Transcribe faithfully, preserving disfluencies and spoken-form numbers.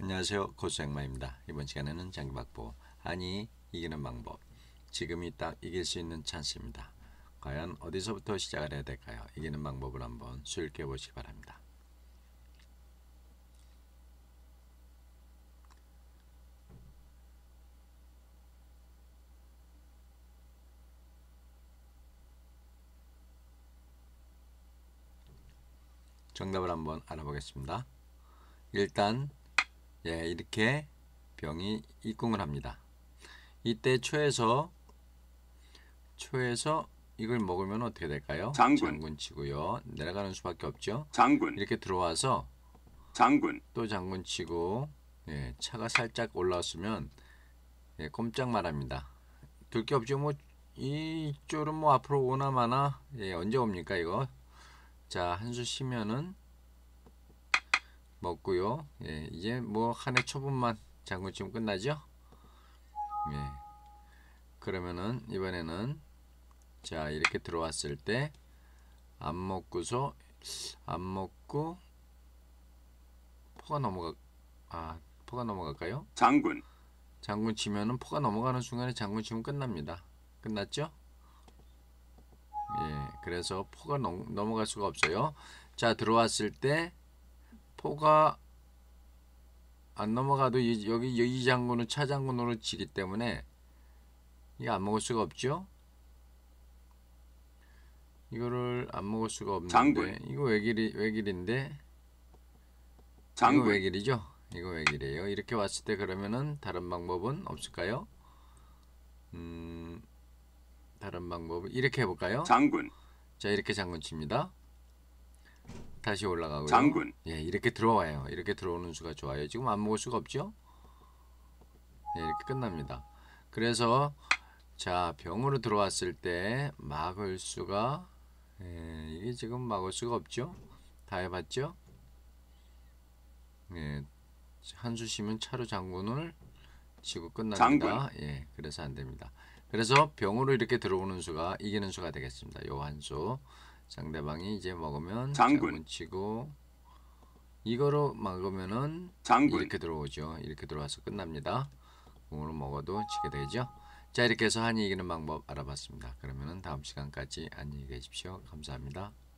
안녕하세요. 고수행마입니다. 이번 시간에는 장기박보 한이 이기는 방법, 지금이 딱 이길 수 있는 찬스입니다. 과연 어디서부터 시작을 해야 될까요? 이기는 방법을 한번 수일해 보시기 바랍니다. 정답을 한번 알아보겠습니다. 일단 예, 이렇게 병이 입궁을 합니다. 이때 초에서 초에서 이걸 먹으면 어떻게 될까요? 장군. 장군 치고요. 내려가는 수밖에 없죠. 장군. 이렇게 들어와서 장군. 또 장군 치고 예, 차가 살짝 올라왔으면 예, 꼼짝 말합니다. 둘 게 없죠. 뭐 이쪽은 뭐 앞으로 오나 마나. 예, 언제 옵니까 이거? 자, 한 수 쉬면은 먹고요. 예, 이제 뭐 한 해 초분만 장군 치면 끝나죠. 예. 그러면은 이번에는 자, 이렇게 들어왔을 때 안 먹고서 안 먹고 포가 넘어가 아, 포가 넘어갈까요? 장군. 장군 치면은 포가 넘어가는 순간에 장군 치면 끝납니다. 끝났죠? 예, 그래서 포가 넘, 넘어갈 수가 없어요. 자, 들어왔을 때 포가 안 넘어가도 이, 여기 이 장군은 차 장군으로 치기 때문에 이거 안 먹을 수가 없죠. 이거를 안 먹을 수가 없는데 장군. 이거 외길이 외길인데 장군. 이거 외길이죠. 이거 외길이에요. 이렇게 왔을 때 그러면은 다른 방법은 없을까요? 음, 다른 방법은 이렇게 해볼까요? 장군. 자, 이렇게 장군 칩니다. 다시 올라가고요. 장군. 예, 이렇게 들어와요. 이렇게 들어오는 수가 좋아요. 지금 안 먹을 수가 없죠? 예, 이렇게 끝납니다. 그래서 자, 병으로 들어왔을 때 막을 수가 예, 이게 지금 막을 수가 없죠? 다 해봤죠? 예, 한 수 쉬면 차로 장군을 치고 끝납니다. 장군. 예, 그래서 안 됩니다. 그래서 병으로 이렇게 들어오는 수가 이기는 수가 되겠습니다. 요 한 수. 상대방이 이제 먹으면 장군. 장군 치고 이거로 막으면은 장군. 이렇게 들어오죠. 이렇게 들어와서 끝납니다. 공으로 먹어도 치게 되죠. 자, 이렇게 해서 한이 이기는 방법 알아봤습니다. 그러면은 다음 시간까지 안녕히 계십시오. 감사합니다.